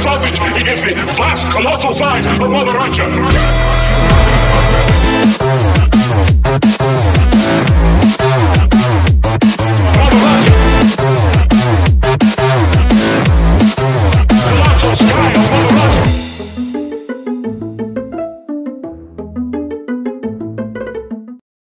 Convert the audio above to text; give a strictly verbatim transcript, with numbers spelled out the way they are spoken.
sausage against the vast, colossal size of Mother Russia.